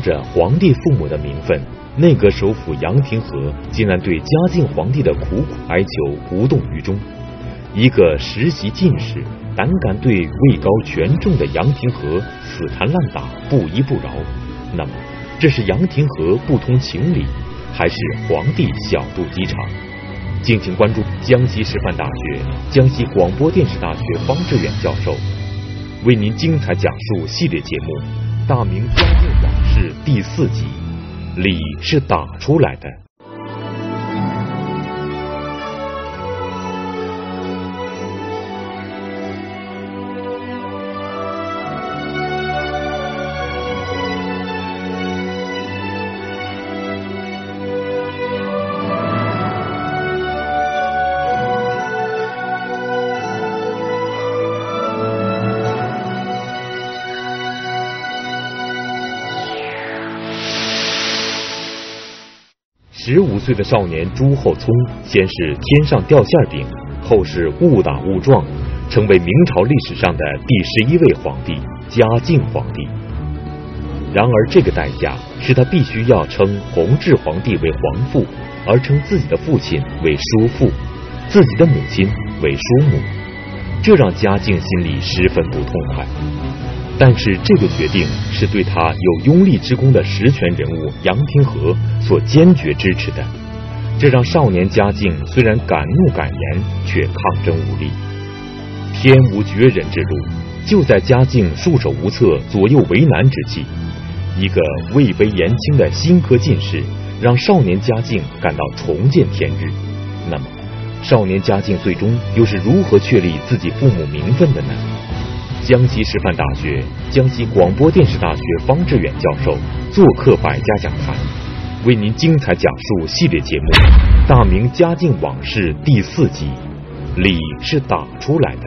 着皇帝父母的名分，内阁首辅杨廷和竟然对嘉靖皇帝的苦苦哀求无动于衷。一个实习进士，胆敢对位高权重的杨廷和死缠烂打，不依不饶，那么这是杨廷和不通情理，还是皇帝小肚鸡肠？敬请关注江西师范大学、江西广播电视大学方志远教授为您精彩讲述系列节目《大明嘉靖往事》第4集，理是打出来的。15岁的少年朱厚熜，先是天上掉馅饼，后是误打误撞，成为明朝历史上的第11位皇帝嘉靖皇帝。然而这个代价是他必须要称弘治皇帝为皇父，而称自己的父亲为叔父，自己的母亲为叔母，这让嘉靖心里十分不痛快。但是这个决定是对他有拥立之功的实权人物杨廷和所坚决支持的，这让少年嘉靖虽然敢怒敢言，却抗争无力。天无绝人之路，就在嘉靖束手无策、左右为难之际，一个位卑言轻的新科进士，让少年嘉靖感到重见天日。那么，少年嘉靖最终又是如何确立自己父母名分的呢？江西师范大学、江西广播电视大学方志远教授做客百家讲坛，为您精彩讲述系列节目《大明嘉靖往事》第4集，理是打出来的。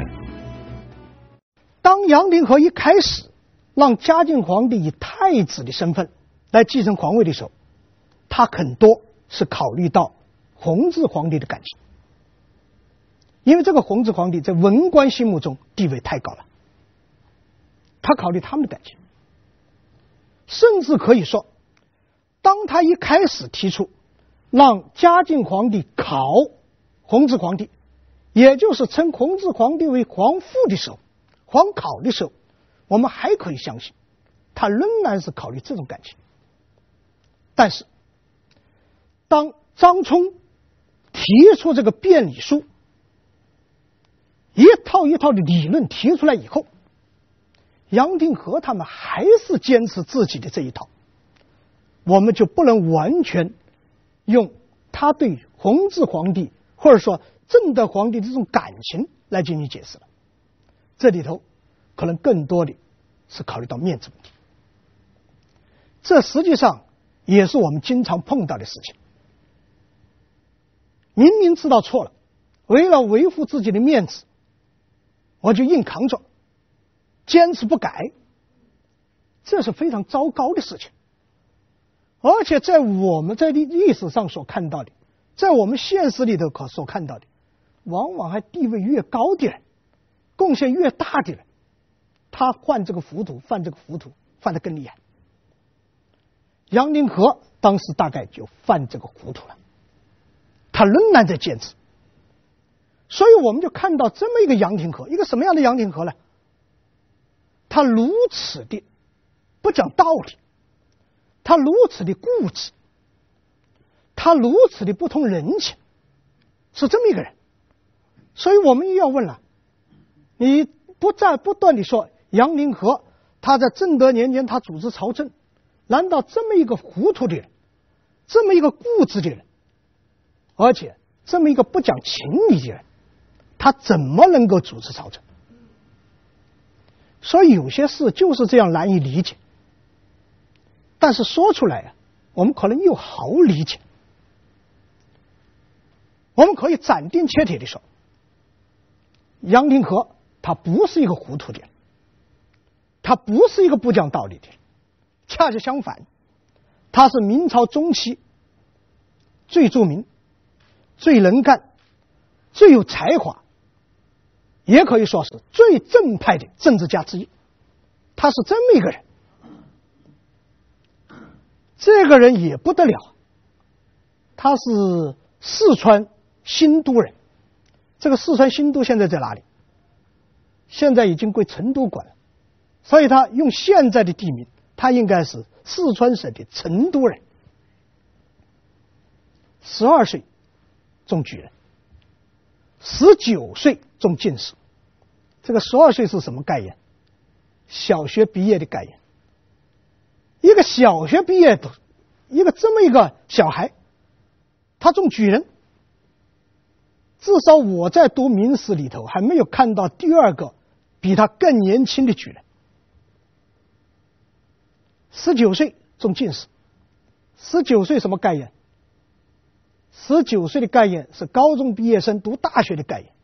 当杨廷和一开始让嘉靖皇帝以太子的身份来继承皇位的时候，他很多是考虑到弘治皇帝的感情，因为这个弘治皇帝在文官心目中地位太高了，他考虑他们的感情，甚至可以说，当他一开始提出让嘉靖皇帝考弘治皇帝，也就是称弘治皇帝为皇父的时候，皇考的时候，我们还可以相信他仍然是考虑这种感情。但是当张聪提出这个辩理书，一套一套的理论提出来以后，杨廷和他们还是坚持自己的这一套，我们就不能完全用他对弘治皇帝或者说正德皇帝的这种感情来进行解释了。这里头可能更多的是考虑到面子问题，这实际上也是我们经常碰到的事情。明明知道错了，为了维护自己的面子，我就硬扛着，坚持不改，这是非常糟糕的事情。而且在我们在历史上所看到的，在我们现实里头所看到的，往往还地位越高的人，贡献越大的人，他犯这个糊涂犯得更厉害。杨廷和当时大概就犯这个糊涂了，他仍然在坚持。所以我们就看到这么一个杨廷和，一个什么样的杨廷和呢？他如此的不讲道理，他如此的固执，他如此的不通人情，是这么一个人。所以我们又要问了，你不断的说杨廷和他在正德年间他组织朝政，难道这么一个糊涂的人，这么一个固执的人，而且这么一个不讲情理的人，他怎么能够主持朝政？所以有些事就是这样难以理解，但是说出来我们可能又好理解。我们可以斩钉截铁地说，杨廷和他不是一个糊涂的人，他不是一个不讲道理的人，恰恰相反，他是明朝中期最著名、最能干、最有才华，也可以说是最正派的政治家之一。他是这么一个人。 这个人也不得了，他是四川新都人。这个四川新都现在在哪里？现在已经归成都管了，所以他用现在的地名，他应该是四川省的成都人。12岁中举人，19岁中进士。这个12岁是什么概念？小学毕业的概念。一个小学毕业的，一个这么一个小孩，他中举人，至少我在读明史里头还没有看到第二个比他更年轻的举人。19岁中进士，19岁什么概念？19岁的概念是高中毕业生读大学的概念。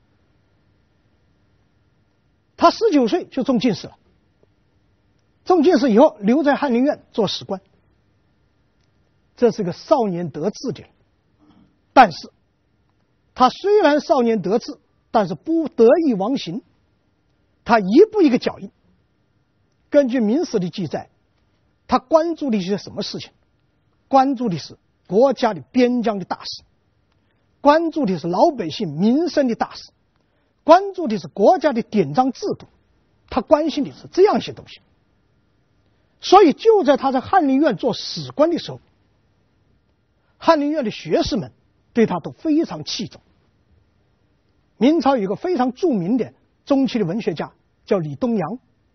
他19岁就中进士了，中进士以后留在翰林院做史官，这是个少年得志的人。但是他虽然少年得志，但是不得意忘形，他一步一个脚印。根据明史的记载，他关注的是什么事情？关注的是国家的边疆的大事，关注的是老百姓民生的大事，关注的是国家的典章制度，他关心的是这样一些东西。所以就在他在翰林院做史官的时候，翰林院的学士们对他都非常器重。明朝有一个非常著名的中期的文学家叫李东阳。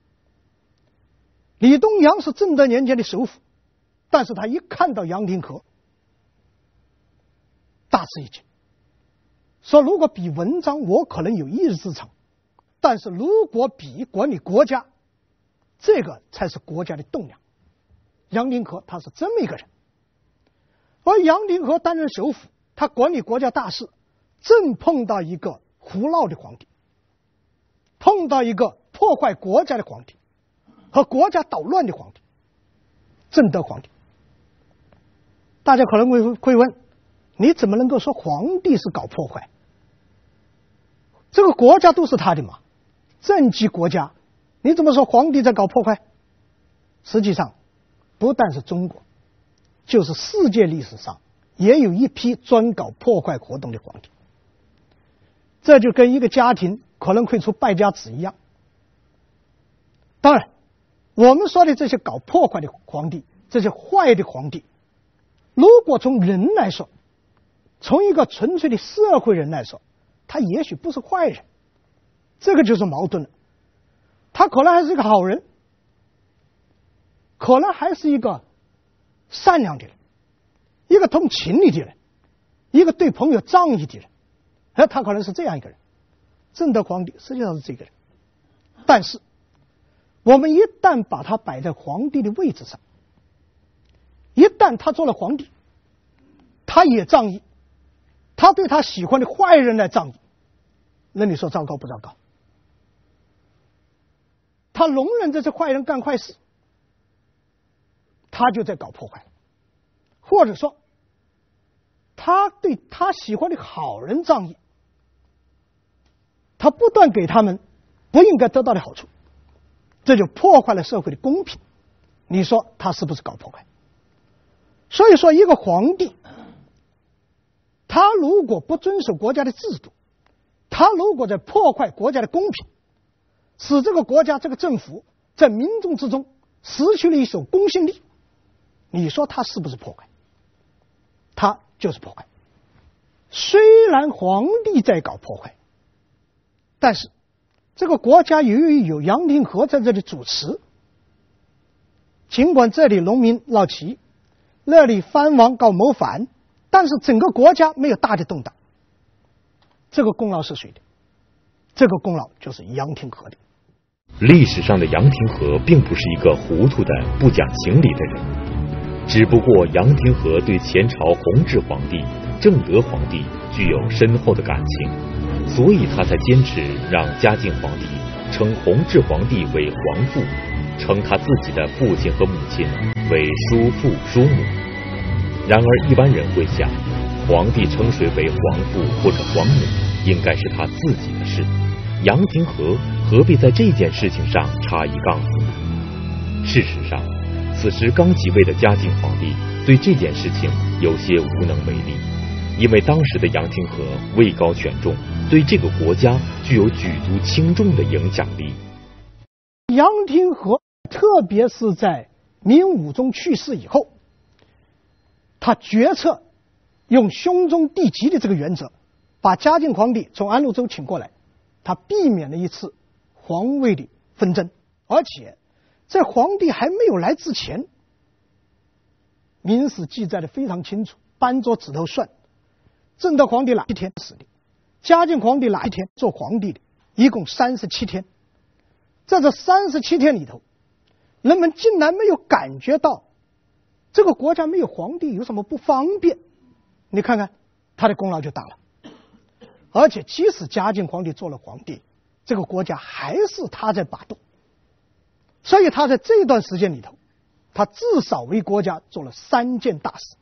李东阳是正德年间的首辅，但是他一看到杨廷和，大吃一惊，说如果比文章我可能有一日之长，但是如果比管理国家，这个才是国家的栋梁。杨廷和他是这么一个人。而杨廷和担任首辅，他管理国家大事，正碰到一个胡闹的皇帝，碰到一个破坏国家的皇帝和国家捣乱的皇帝，正德皇帝。大家可能会问，你怎么能够说皇帝是搞破坏？这个国家都是他的嘛，政绩国家，你怎么说皇帝在搞破坏？实际上不但是中国，就是世界历史上也有一批专搞破坏活动的皇帝。这就跟一个家庭可能会出败家子一样。当然我们说的这些搞破坏的皇帝，这些坏的皇帝，如果从人来说，从一个纯粹的社会人来说，他也许不是坏人，这个就是矛盾了。他可能还是一个好人，可能还是一个善良的人，一个通情理的人，一个对朋友仗义的人，他可能是这样一个人。正德皇帝实际上是这个人，但是我们一旦把他摆在皇帝的位置上，一旦他做了皇帝，他也仗义，他对他喜欢的坏人来仗义，那你说糟糕不糟糕？他容忍这些坏人干坏事，他就在搞破坏。或者说他对他喜欢的好人仗义，他不断给他们不应该得到的好处，这就破坏了社会的公平。你说他是不是搞破坏？所以说一个皇帝，他如果不遵守国家的制度，他如果在破坏国家的公平，使这个国家这个政府在民众之中失去了一手公信力，你说他是不是破坏？他就是破坏。虽然皇帝在搞破坏，但是这个国家由于有杨廷和在这里主持，尽管这里农民闹起，那里藩王搞谋反，但是整个国家没有大的动荡。这个功劳是谁的？这个功劳就是杨廷和的。 历史上的杨廷和并不是一个糊涂的不讲情理的人，只不过杨廷和对前朝弘治皇帝、正德皇帝具有深厚的感情，所以他才坚持让嘉靖皇帝称弘治皇帝为皇父，称他自己的父亲和母亲为叔父叔母。然而一般人会想，皇帝称谁为皇父或者皇母应该是他自己的事，杨廷和何必在这件事情上插一杠子呢？事实上， 此时刚即位的嘉靖皇帝对这件事情有些无能为力，因为当时的杨廷和位高权重，对这个国家具有举足轻重的影响力。 杨廷和特别是在明武宗去世以后，他决策用兄终弟及的这个原则，把嘉靖皇帝从安禄州请过来，他避免了一次皇位的纷争。而且在皇帝还没有来之前，明史记载的非常清楚，扳着指头算，正德皇帝哪一天死的，嘉靖皇帝哪一天做皇帝的，一共37天。在这37天里头，人们竟然没有感觉到这个国家没有皇帝有什么不方便。你看看他的功劳就大了。而且即使嘉靖皇帝做了皇帝，这个国家还是他在把舵。所以他在这段时间里头，他至少为国家做了3件大事。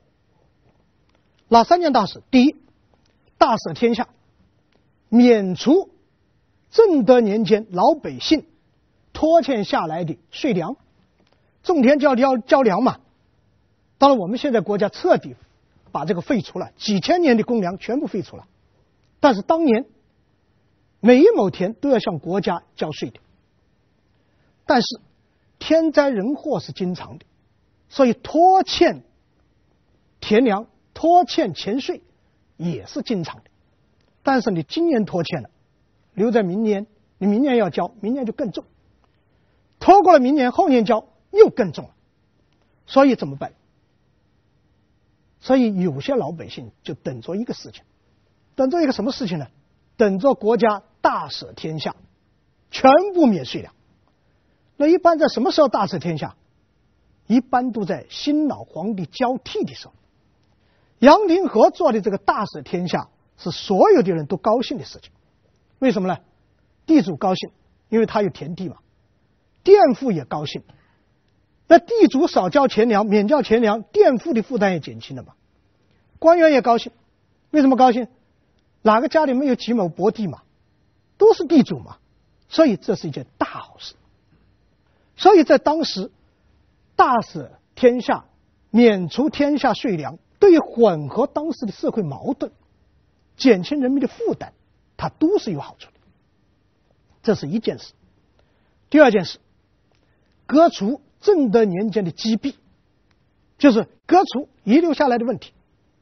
哪3件大事？第一，大赦天下，免除正德年间老百姓拖欠下来的税粮，种田交粮嘛。当然我们现在国家彻底把这个废除了，几千年的公粮全部废除了，但是当年每一亩田都要向国家交税的。但是天灾人祸是经常的，所以拖欠田粮、拖欠钱税也是经常的。但是你今年拖欠了，留在明年，你明年要交，明年就更重；拖过了明年，后年交又更重了。所以怎么办？所以有些老百姓就等着一个事情，等着一个什么事情呢？等着国家大赦天下，全部免税粮。那一般在什么时候大赦天下？一般都在新老皇帝交替的时候。杨廷和做的这个大赦天下是所有的人都高兴的事情。为什么呢？地主高兴，因为他有田地嘛；佃户也高兴。那地主少交钱粮，免交钱粮，佃户的负担也减轻了嘛。官员也高兴，为什么高兴？哪个家里没有几亩薄地嘛？都是地主嘛，所以这是一件大好事。所以在当时大赦天下，免除天下税粮，对于缓和当时的社会矛盾，减轻人民的负担，它都是有好处的。这是一件事。第二件事，革除正德年间的积弊，就是革除遗留下来的问题。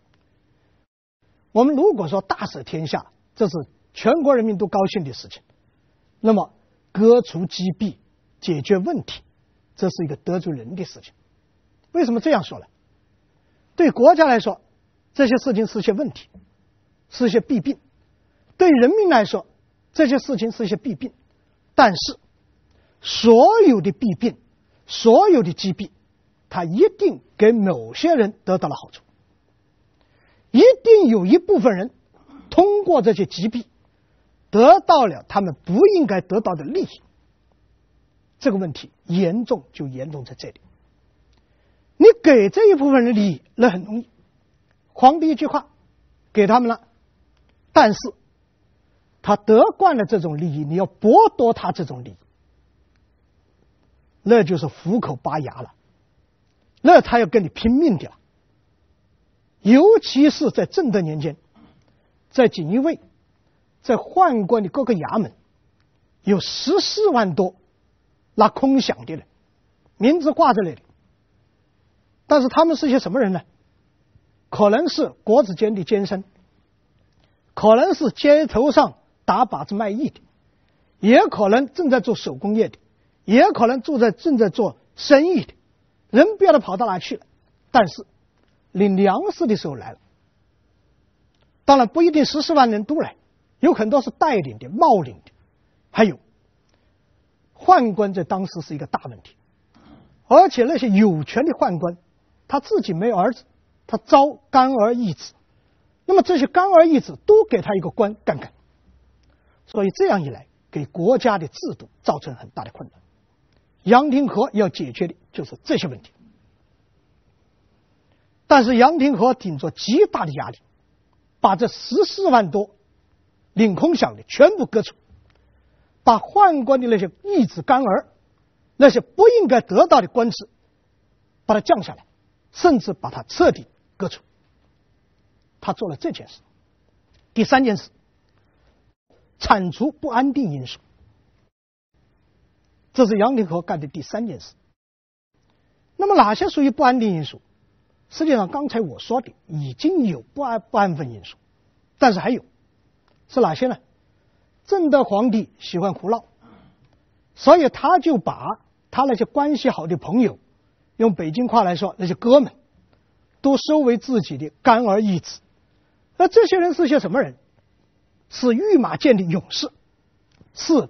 我们如果说大赦天下，这是全国人民都高兴的事情，那么革除积弊，解决问题，这是一个得罪人的事情。为什么这样说呢？对国家来说，这些事情是些问题，是些弊病；对人民来说，这些事情是些弊病。但是所有的弊病，所有的积弊，它一定给某些人得到了好处，一定有一部分人通过这些积弊得到了他们不应该得到的利益。这个问题严重就严重在这里。你给这一部分人利益，那很容易，皇帝一句话给他们了，但是他得惯了这种利益，你要剥夺他这种利益，那就是虎口拔牙了，那他要跟你拼命的了。尤其是在正德年间，在锦衣卫，在宦官的各个衙门，有14万多拿空饷的人，名字挂这里的。但是他们是些什么人呢？可能是国子监的监生，可能是街头上打把子卖艺的，也可能正在做手工业的，也可能正在做生意的，人不晓得跑到哪去了，但是领粮食的时候来了。当然不一定14万人都来，有很多是带领的、冒领的。还有宦官在当时是一个大问题，而且那些有权的宦官他自己没有儿子，他招干儿义子，那么这些干儿义子都给他一个官干干，所以这样一来给国家的制度造成很大的困难。杨廷和要解决的就是这些问题。但是杨廷和顶着极大的压力，把这14万多领空饷的全部革除，把宦官的那些义子干儿，那些不应该得到的官职， 把它降下来，甚至把它彻底革除。他做了这件事。第三件事，铲除不安定因素。这是杨廷和干的第三件事。那么哪些属于不安定因素？实际上刚才我说的已经有不安分因素，但是还有是哪些呢？正德皇帝喜欢胡闹，所以他就把他那些关系好的朋友，用北京话来说，那些哥们都收为自己的干儿义子。而这些人是些什么人？是御马监的勇士，是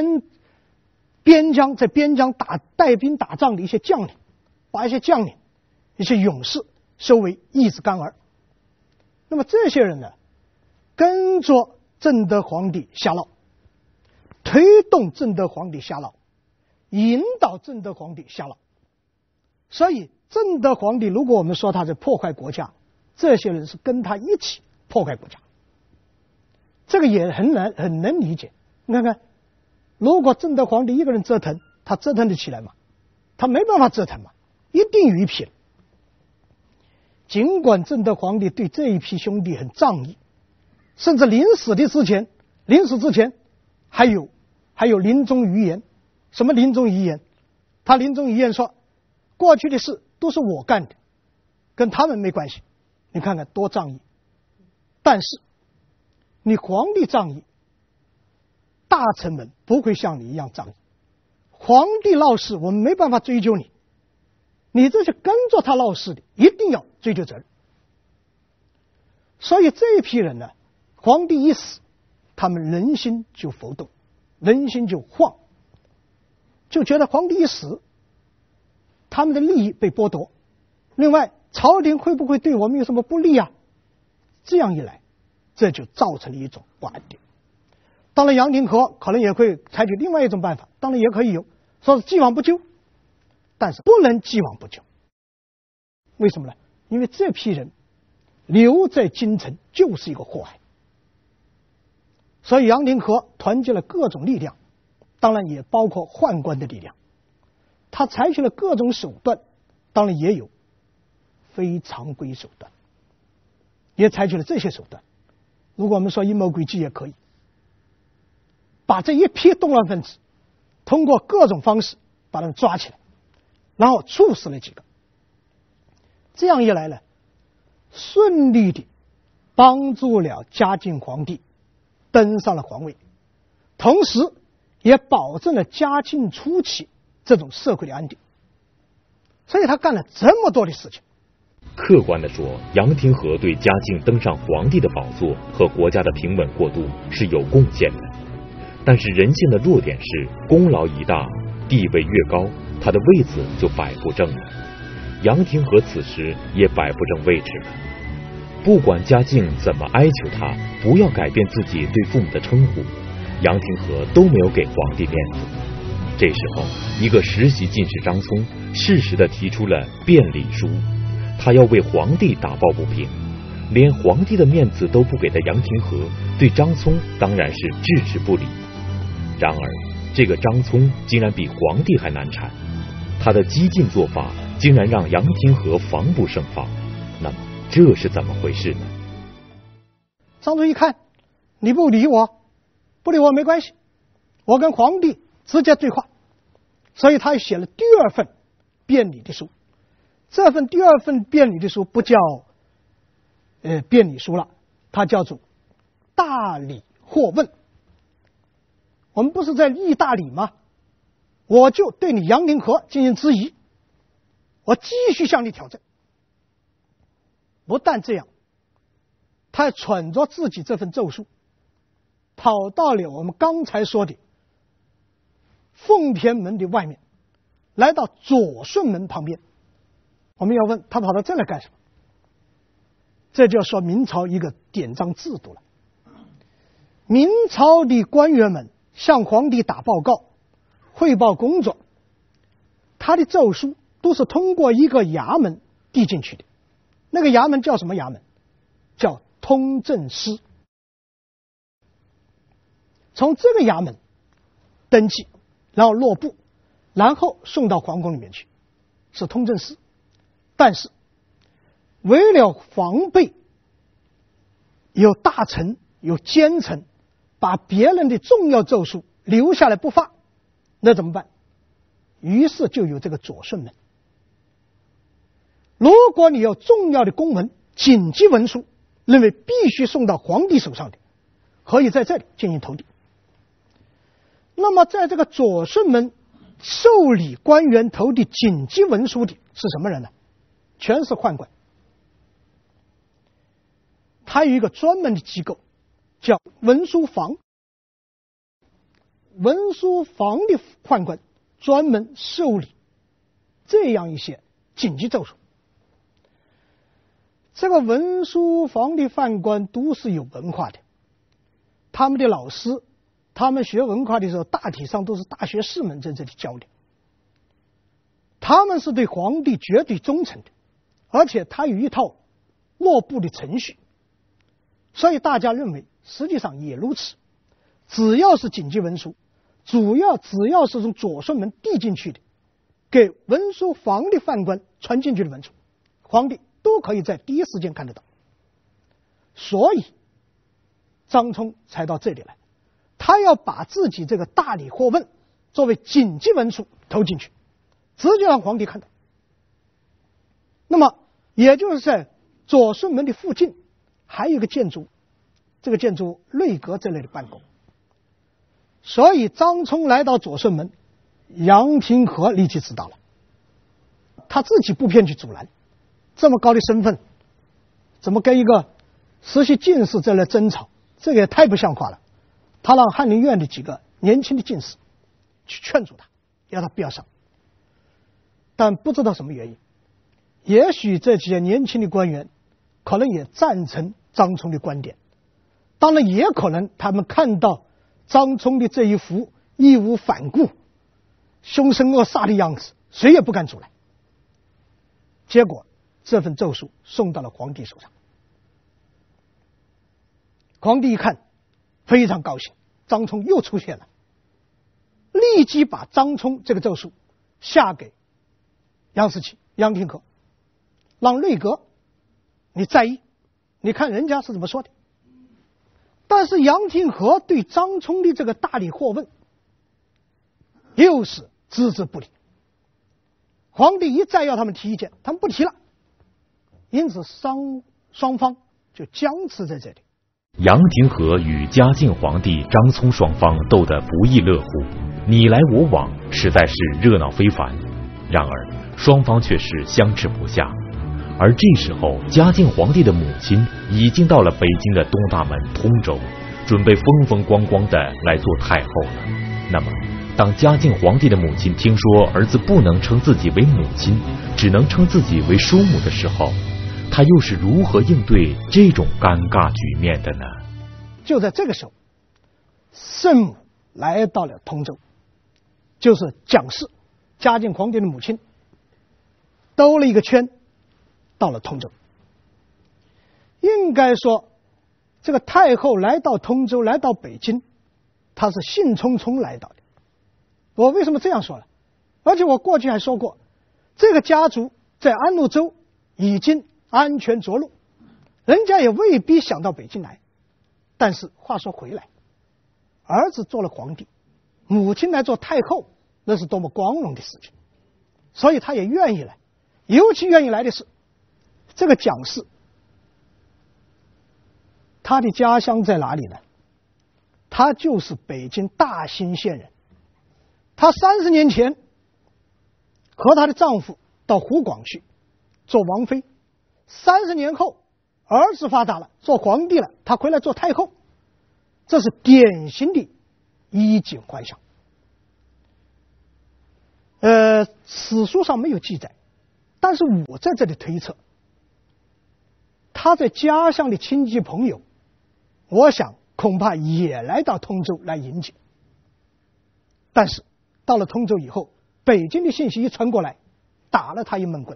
在边疆带兵打仗的一些将领，把一些将领、一些勇士收为义子干儿。那么这些人呢，跟着正德皇帝瞎闹，推动正德皇帝瞎闹，引导正德皇帝瞎闹。所以正德皇帝如果我们说他在破坏国家，这些人是跟他一起破坏国家，这个也很能理解。你看看，如果正德皇帝一个人折腾，他折腾得起来吗？他没办法折腾嘛，一定有一批人。尽管正德皇帝对这一批兄弟很仗义，甚至临死之前还有临终遗言。什么临终遗言？他临终遗言说，过去的事都是我干的，跟他们没关系。你看看多仗义。但是你皇帝仗义，大臣们不会像你一样仗义。皇帝闹事我们没办法追究你，你这些跟着他闹事的一定要追究责任。所以这一批人呢，皇帝一死，他们人心就浮动，人心就晃，就觉得皇帝一死，他们的利益被剥夺，另外朝廷会不会对我们有什么不利啊？这样一来，这就造成了一种不安定。当然杨廷和可能也会采取另外一种办法，当然也可以有说是既往不咎，但是不能既往不咎。为什么呢？因为这批人留在京城就是一个祸害。所以杨廷和团结了各种力量，当然也包括宦官的力量，他采取了各种手段，当然也有非常规手段，也采取了这些手段。如果我们说阴谋诡计也可以，把这一批动乱分子通过各种方式把他们抓起来，然后处死了几个。这样一来呢，顺利的帮助了嘉靖皇帝登上了皇位，同时也保证了嘉靖初期这种社会的安定。所以他干了这么多的事情。 客观地说，杨廷和对嘉靖登上皇帝的宝座和国家的平稳过渡是有贡献的。但是人性的弱点是，功劳一大，地位越高，他的位子就摆不正了。杨廷和此时也摆不正位置了。不管嘉靖怎么哀求他不要改变自己对父母的称呼，杨廷和都没有给皇帝面子。这时候，一个实习进士张聪适时地提出了辩理书，他要为皇帝打抱不平，连皇帝的面子都不给的杨廷和对张聪当然是置之不理。然而这个张聪竟然比皇帝还难缠，他的激进做法竟然让杨廷和防不胜防。那么这是怎么回事呢？ 张聪一看你不理我没关系，我跟皇帝直接对话，所以他写了第二份辩理的书。这份第二份辩理的书不叫辩理书了，它叫做大理或问。我们不是在议大理吗？我就对你杨廷和进行质疑，我继续向你挑战。不但这样，他还揣着自己这份奏书，跑到了我们刚才说的奉天门的外面，来到左顺门旁边。我们要问他跑到这来干什么？这就要说明朝一个典章制度了。明朝的官员们向皇帝打报告汇报工作，他的奏书都是通过一个衙门递进去的。那个衙门叫什么衙门？叫通政司。从这个衙门登记，然后落簿，然后送到皇宫里面去，是通政司。 但是为了防备有大臣有奸臣把别人的重要奏书留下来不发，那怎么办？于是就有这个左顺门。如果你有重要的公文紧急文书认为必须送到皇帝手上的，可以在这里进行投递。那么在这个左顺门受理官员投递紧急文书的是什么人呢？全是宦官。他有一个专门的机构叫文书房，文书房的宦官专门受理这样一些紧急奏书。这个文书房的宦官都是有文化的，他们的老师，他们学文化的时候大体上都是大学士们在这里教的，他们是对皇帝绝对忠诚的，而且他有一套落步的程序，所以大家认为实际上也如此。只要是紧急文书，只要是从左顺门递进去的，给文书房的宦官传进去的文书，皇帝都可以在第一时间看得到。所以张聪才到这里来，他要把自己这个大理货问作为紧急文书投进去，直接让皇帝看到。那么也就是在左顺门的附近还有一个建筑，这个建筑内阁这类的办公。所以张聪来到左顺门，杨廷和立即知道了，他自己不便去阻拦，这么高的身份怎么跟一个实习进士在那争吵，这个也太不像话了。他让翰林院的几个年轻的进士去劝阻他，要他不要上。但不知道什么原因，也许这些年轻的官员可能也赞成张聪的观点，当然也可能他们看到张聪的这一副义无反顾、凶神恶煞的样子，谁也不敢阻拦。结果这份奏书送到了皇帝手上，皇帝一看非常高兴，张聪又出现了，立即把张聪这个奏书下给杨士奇、杨廷和，让内阁你在意，你看人家是怎么说的。但是杨廷和对张聪的这个大理货问又是只字不理，皇帝一再要他们提意见，他们不提了，因此双方就僵持在这里。 杨廷和与嘉靖皇帝张聪双方斗得不亦乐乎，你来我往，实在是热闹非凡。然而双方却是相持不下。而这时候嘉靖皇帝的母亲已经到了北京的东大门通州，准备风风光光的来做太后了。那么当嘉靖皇帝的母亲听说儿子不能称自己为母亲，只能称自己为叔母的时候，他又是如何应对这种尴尬局面的呢？ 就在这个时候，圣母来到了通州，就是蒋氏，嘉靖皇帝的母亲，兜了一个圈到了通州。应该说这个太后来到通州，来到北京，她是兴冲冲来到的。我为什么这样说呢？而且我过去还说过，这个家族在安陆州已经安全着陆，人家也未必想到北京来。但是话说回来，儿子做了皇帝，母亲来做太后，那是多么光荣的事情，所以他也愿意来。尤其愿意来的是这个蒋氏，他的家乡在哪里呢？他就是北京大兴县人。他30年前和他的丈夫到湖广去做王妃，30年后儿子发达了，做皇帝了，他回来做太后，这是典型的衣锦还乡。史书上没有记载，但是我在这里推测，他在家乡的亲戚朋友，我想恐怕也来到通州来迎接。但是到了通州以后，北京的信息一传过来，打了他一闷棍。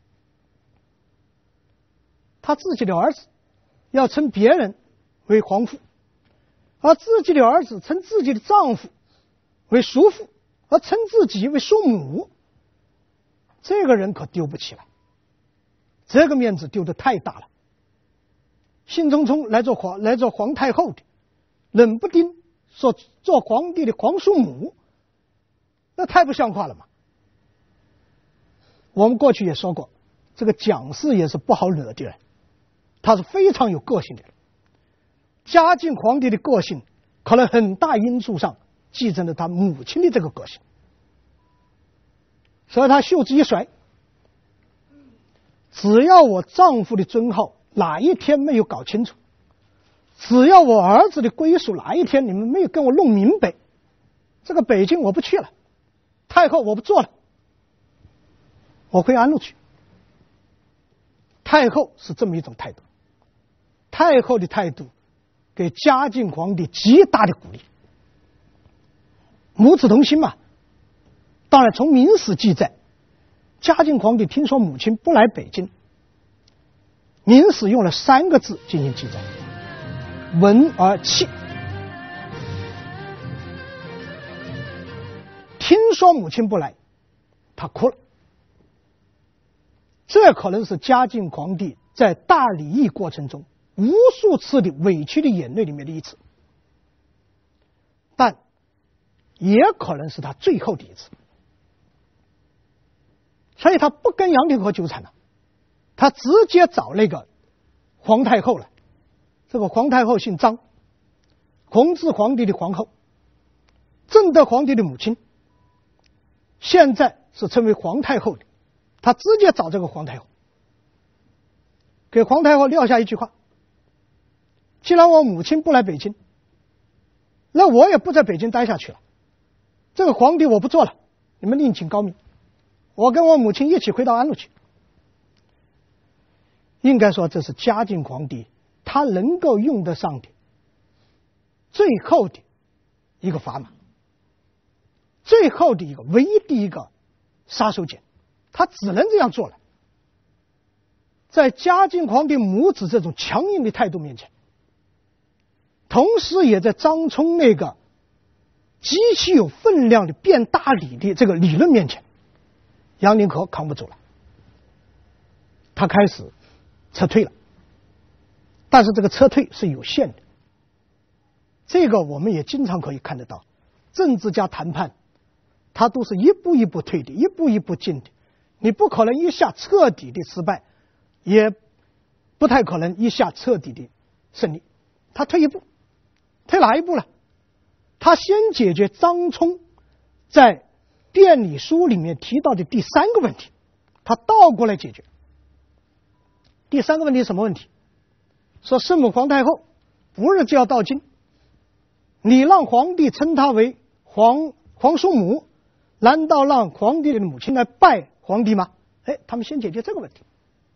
他自己的儿子要称别人为皇父，而自己的儿子称自己的丈夫为叔父，而称自己为叔母，这个人可丢不起来。 这个面子丢得太大了。兴冲冲来做皇太后的，冷不丁说做皇帝的皇叔母，那太不像话了嘛。我们过去也说过，这个蒋氏也是不好惹的人，他是非常有个性的人。嘉靖皇帝的个性可能很大因素上继承了他母亲的这个个性，所以他袖子一甩，只要我丈夫的尊号哪一天没有搞清楚，只要我儿子的归属哪一天你们没有跟我弄明白，这个北京我不去了，太后我不做了，我回安陆去。太后是这么一种态度，太后的态度给嘉靖皇帝极大的鼓励，母子同心嘛。当然从明史记载，嘉靖皇帝听说母亲不来北京，明史用了3个字进行记载：闻而泣。听说母亲不来，他哭了。这可能是嘉靖皇帝在大礼议过程中无数次的委屈的眼泪里面的一次，但也可能是他最后的一次。所以他不跟杨廷和纠缠了，他直接找那个皇太后了。这个皇太后姓张，弘治皇帝的皇后，正德皇帝的母亲，现在是称为皇太后的。他直接找这个皇太后，给皇太后撂下一句话：既然我母亲不来北京，那我也不在北京待下去了，这个皇帝我不做了，你们另请高明，我跟我母亲一起回到安陆去。应该说这是嘉靖皇帝他能够用得上的最后的一个砝码，最后的一个唯一的一个杀手锏，他只能这样做了。在嘉靖皇帝母子这种强硬的态度面前，同时也在张聪那个极其有分量的变大礼的这个理论面前，杨宁和扛不住了，他开始撤退了。但是这个撤退是有限的，这个我们也经常可以看得到，政治家谈判他都是一步一步退的，一步一步进的，你不可能一下彻底的失败，也不太可能一下彻底的胜利。他退一步，退哪一步呢？他先解决张聪在殿礼书里面提到的第3个问题，他倒过来解决。第3个问题是什么问题？说圣母皇太后不日就要到京，你让皇帝称她为皇叔母，难道让皇帝的母亲来拜皇帝吗？他们先解决这个问题。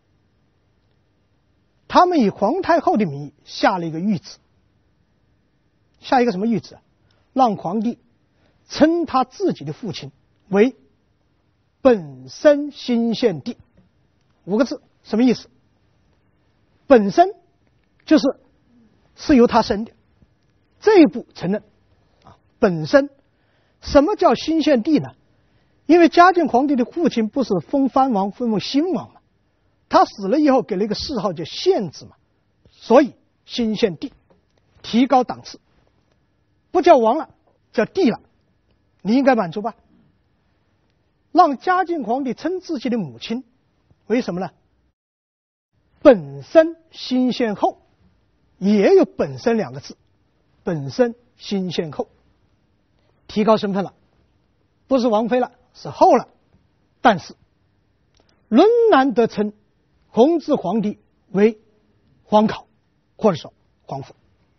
他们以皇太后的名义下了一个谕旨，下一个什么谕旨？让皇帝称他自己的父亲为本身新献帝。5个字，什么意思？本身是由他生的，这一步承认本身。什么叫新献帝呢？因为嘉靖皇帝的父亲不是封藩王封为新王嘛，他死了以后给了一个谥号叫献子嘛，所以新献帝，提高档次，不叫王了，叫帝了，你应该满足吧？让嘉靖皇帝称自己的母亲为什么呢？本身新献后，也有本身2个字，本身新献后，提高身份了，不是王妃了，是后了。但是仍然得称弘治皇帝为皇考，或者说皇父。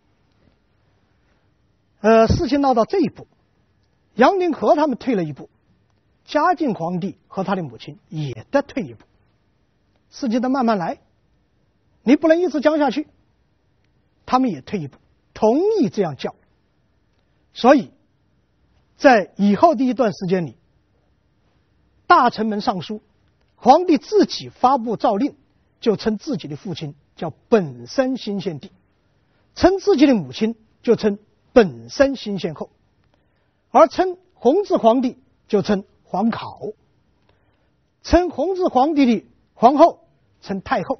事情闹到这一步，杨廷和他们退了一步，嘉靖皇帝和他的母亲也得退一步。事情得慢慢来，你不能一直讲下去，他们也退一步，同意这样叫。所以在以后的一段时间里，大臣们上书，皇帝自己发布诏令，就称自己的父亲叫本身新献帝，称自己的母亲就称本身新献后，而称弘治皇帝就称皇考，称弘治皇帝的皇后称太后，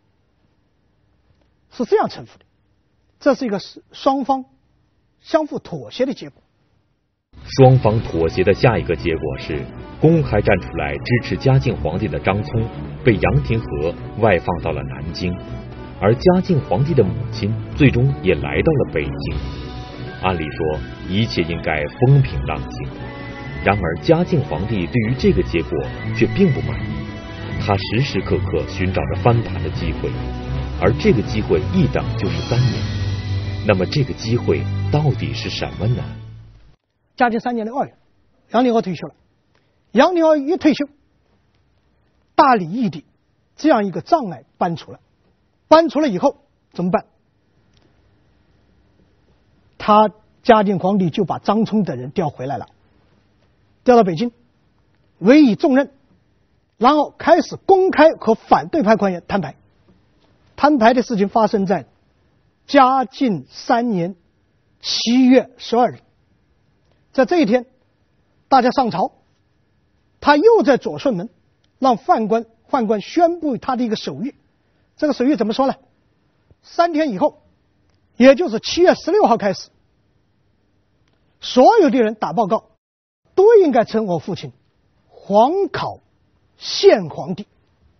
是这样称呼的。这是一个双方相互妥协的结果。 双方妥协的下一个结果是，公开站出来支持嘉靖皇帝的张聪被杨廷和外放到了南京，而嘉靖皇帝的母亲最终也来到了北京。按理说一切应该风平浪静，然而嘉靖皇帝对于这个结果却并不满意，他时时刻刻寻找着翻盘的机会，而这个机会一等就是3年。那么这个机会到底是什么呢？ 嘉靖3年的2月，杨廷和退休了。杨廷和一退休，大礼义的这样一个障碍搬除了。搬除了以后怎么办？嘉靖皇帝就把张聪等人调回来了，调到北京，委以重任，然后开始公开和反对派官员摊牌。摊牌的事情发生在嘉靖3年7月12日，在这一天，大家上朝，他又在左顺门让宦官宣布他的一个手谕。这个手谕怎么说呢？3天以后，也就是7月16号开始，所有的人打报告都应该称我父亲皇考献皇帝，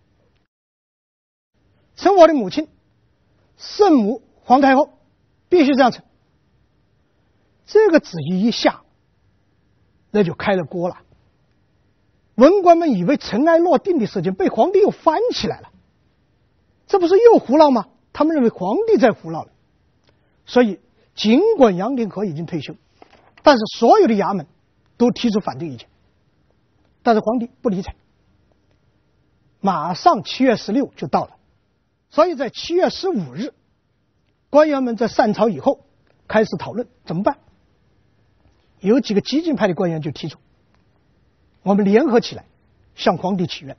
称我的母亲圣母皇太后，必须这样称。这个旨意一下，那就开了锅了。文官们以为尘埃落定的事情被皇帝又翻起来了，这不是又胡闹吗？他们认为皇帝在胡闹了。所以尽管杨廷和已经退休，但是所有的衙门都提出反对意见，但是皇帝不理睬。马上7月16就到了，所以在7月15日，官员们在散朝以后开始讨论怎么办。有几个激进派的官员就提出，我们联合起来向皇帝请愿。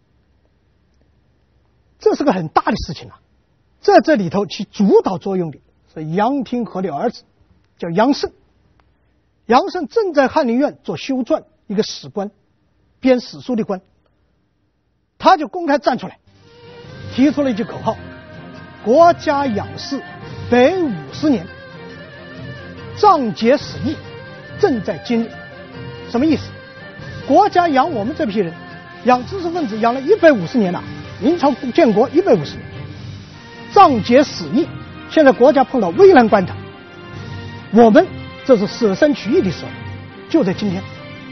这是个很大的事情啊！在这里头起主导作用的是杨廷和的儿子，叫杨慎。杨慎正在翰林院做修撰，一个史官，编史书的官。他就公开站出来，提出了一句口号：国家养士150年，仗节始义，正在今日。什么意思？国家养我们这批人，养知识分子养了150年了，明朝建国150年，仗节始义，现在国家碰到危难关头，我们这是舍身取义的时候，就在今天。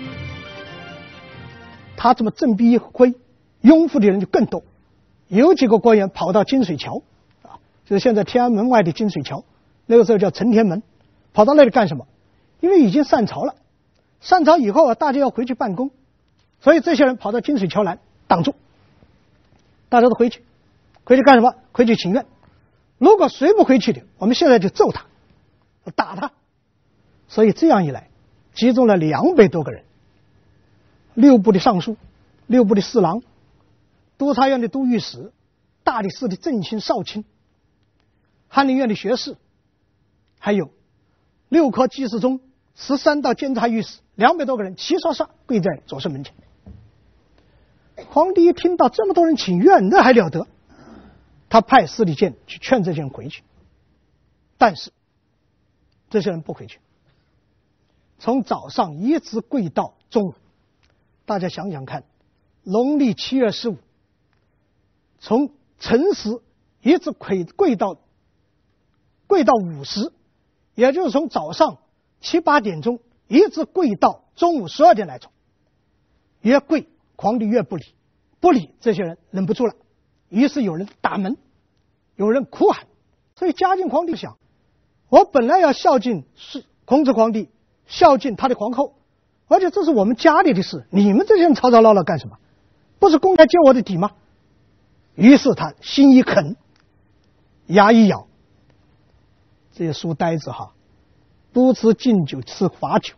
他这么振臂一挥，拥护的人就更多。有几个官员跑到金水桥就是现在天安门外的金水桥，那个时候叫承天门，跑到那里干什么？因为已经散朝了，散朝以后大家要回去办公，所以这些人跑到金水桥南挡住，大家都回去干什么？回去请愿。如果谁不回去的，我们现在就揍他，打他。所以这样一来，集中了200多个人，6部的尚书，6部的侍郎，督察院的都御史，大理寺的正卿、少卿，翰林院的学士，还有6科给事中、13道监察御史，200多个人齐刷刷跪在左顺门前。皇帝一听到这么多人请愿，那还了得？他派司礼监去劝这些人回去，但是这些人不回去，从早上一直跪到中午。大家想想看，农历7月15，从辰时一直跪到午时，也就是从早上7、8点钟一直跪到中午12点来钟。越跪，皇帝越不理，不理，这些人忍不住了，于是有人打门，有人哭喊。所以嘉靖皇帝想，我本来要孝敬孔子皇帝，孝敬他的皇后，而且这是我们家里的事，你们这些人吵吵闹闹干什么？不是公开揭我的底吗？于是他心一狠，牙一咬，这些书呆子哈，不吃敬酒吃罚酒。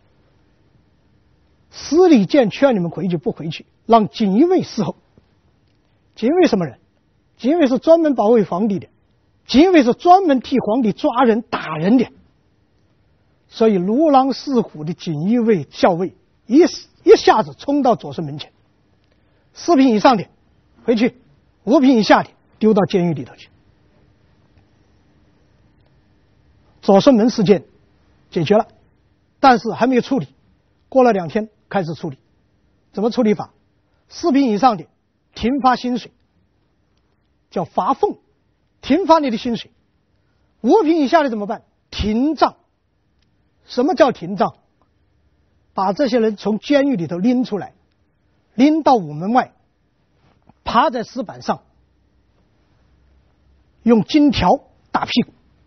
司礼监劝你们回去不回去，让锦衣卫伺候。锦衣卫什么人？锦衣卫是专门保卫皇帝的，锦衣卫是专门替皇帝抓人打人的。所以如狼似虎的锦衣卫校尉一下子冲到左顺门前，4品以上的回去， ，5品以下的丢到监狱里头去。左顺门事件解决了，但是还没有处理，过了2天开始处理。怎么处理法？4品以上的停发薪水，叫罚俸，停发你的薪水。5品以下的怎么办？停杖。什么叫停杖？把这些人从监狱里头拎出来，拎到午门外，趴在石板上，用金条打屁股。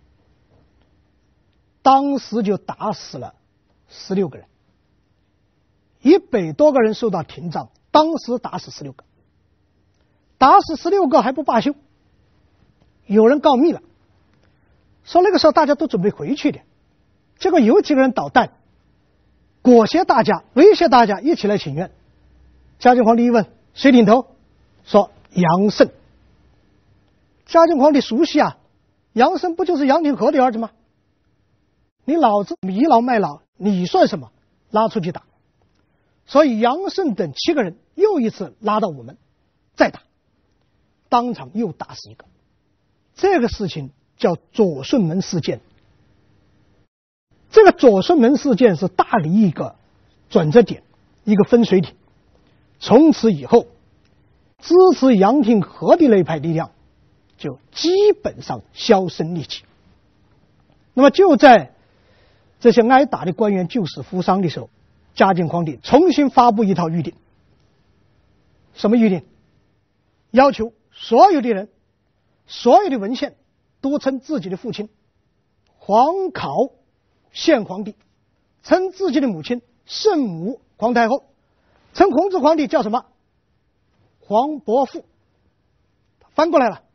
当时就打死了16个人，100多个人受到停杖，当时打死16个，打死16个还不罢休，有人告密了，说那个时候大家都准备回去的，结果有几个人捣蛋，裹挟大家，威胁大家一起来请愿。嘉靖皇帝一问谁领头，说杨慎。嘉靖皇帝熟悉啊，杨慎不就是杨廷和的儿子吗？你老子倚老卖老，你算什么？拉出去打。所以杨慎等7个人又一次拉到午门，再打，当场又打死1个。这个事情叫左顺门事件。这个左顺门事件是大理一个转折点，一个分水岭。从此以后，支持杨廷和的那一派力量就基本上销声匿迹。那么就在这些挨打的官员救死扶伤的时候，嘉靖皇帝重新发布一套谕令。什么谕令？要求所有的人，所有的文献都称自己的父亲皇考献皇帝，称自己的母亲圣母皇太后，称弘治皇帝叫什么？皇伯父。翻过来了。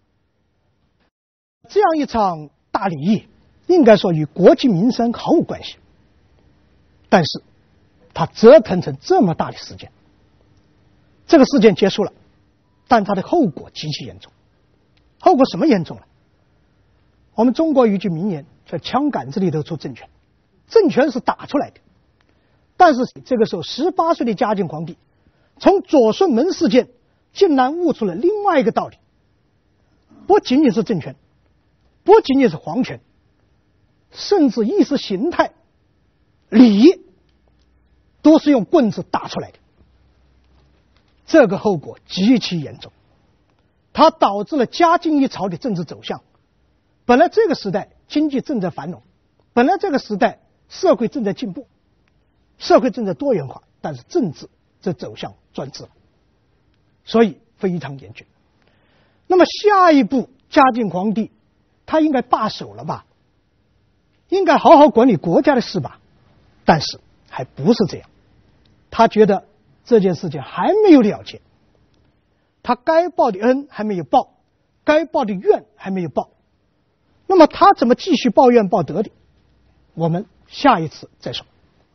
这样一场大礼议，应该说与国计民生毫无关系，但是它折腾成这么大的事件。这个事件结束了，但它的后果极其严重。后果什么严重了？我们中国有一句名言，在枪杆子里头出政权，政权是打出来的。但是这个时候18岁的嘉靖皇帝从左顺门事件竟然悟出了另外一个道理，不仅仅是政权，不仅仅是皇权，甚至意识形态、礼都是用棍子打出来的。这个后果极其严重，它导致了嘉靖一朝的政治走向。本来这个时代经济正在繁荣，本来这个时代社会正在进步，社会正在多元化，但是政治这走向专制了，所以非常严峻。那么下一步嘉靖皇帝他应该罢手了吧，应该好好管理国家的事吧，但是还不是这样。他觉得这件事情还没有了结，他该报的恩还没有报，该报的怨还没有报，那么他怎么继续报怨报德的，我们下一次再说。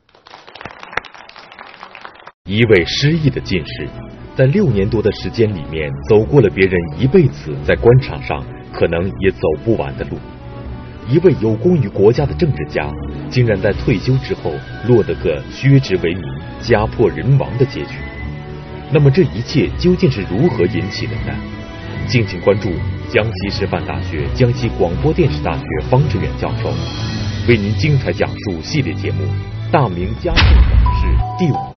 一位失意的进士，在6年多的时间里面，走过了别人一辈子在官场上可能也走不完的路。一位有功于国家的政治家，竟然在退休之后落得个削职为民、家破人亡的结局。那么这一切究竟是如何引起的呢？敬请关注江西师范大学江西广播电视大学方志远教授为您精彩讲述系列节目《大明嘉靖往事》第5。